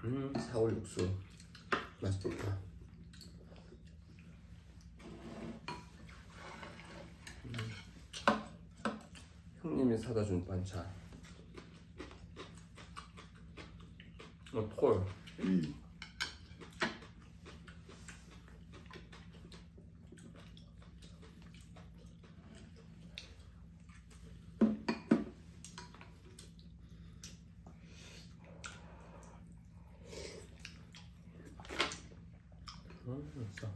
사골 육수 맛있겠다. 형님이 사다 준 반찬. 톨. 맛있어.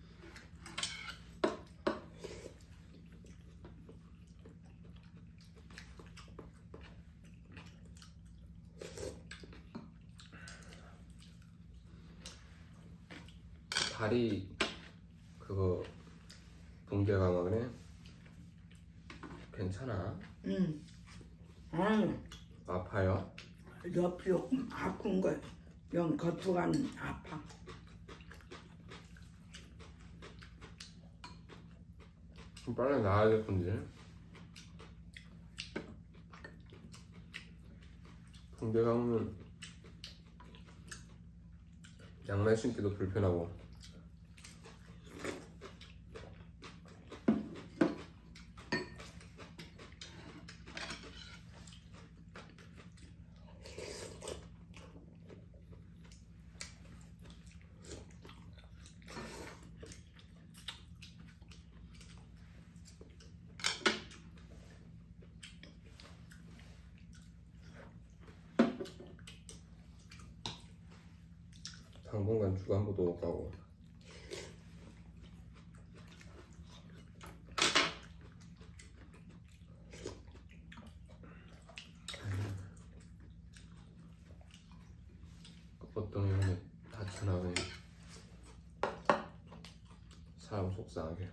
다리 그거 붕대 감아그네. 괜찮아? 아유, 아파요? 옆이 조금 아픈 거야. 영 겉으로는 아파. 좀 빨리 나아야 될 건데. 붕대 감으면 양말 신기도 불편하고. 당분간 주간부도 못 가고. 보통 이번에 다쳐나오네. 사람 속상하게.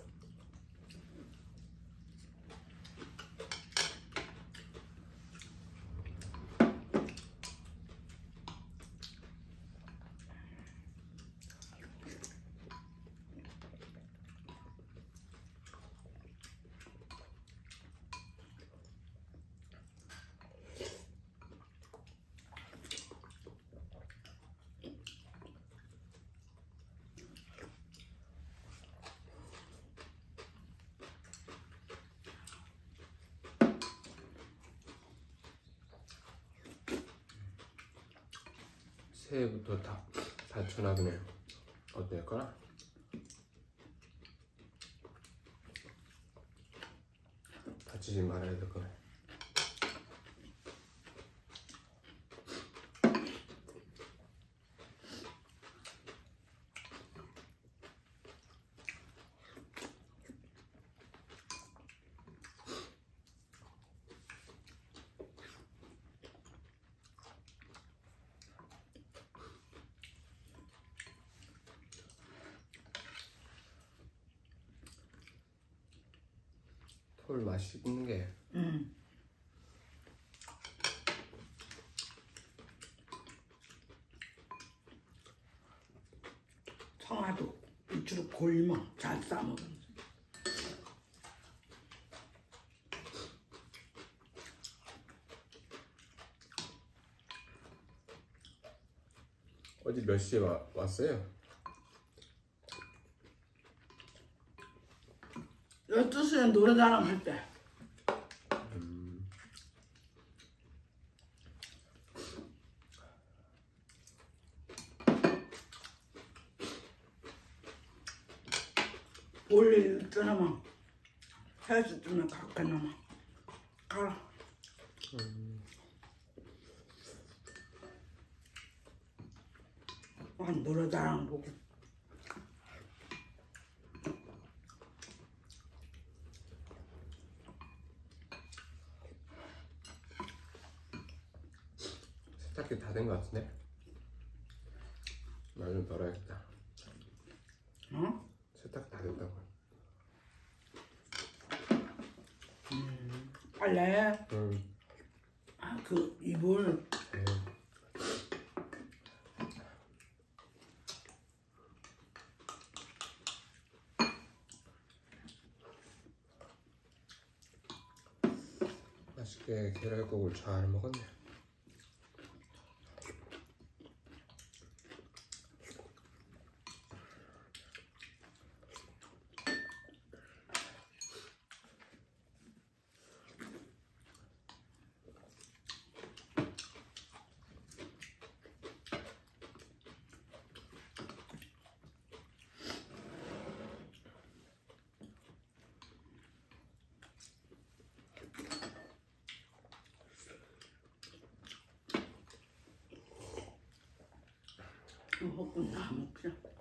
새해부터 다 다쳐나보네. 어떨까? 다치지 말아야 될 거네. 톨 맛있는 게. 청아도 밑으로 골면 잘 싸먹은. 어디 몇 시에 왔어요? 12시에 노래자랑 할 때. 볼일 있잖아. 3시쯤에 가까나마 가라. 노래자랑 보고. 세탁기 다 된 거 같은데? 말 좀 덜어야겠다. 어? 세탁 다 됐다고. 빨래. 아, 그 이불. 맛있게 계란국을 잘 먹었네. 헛군 다 먹자.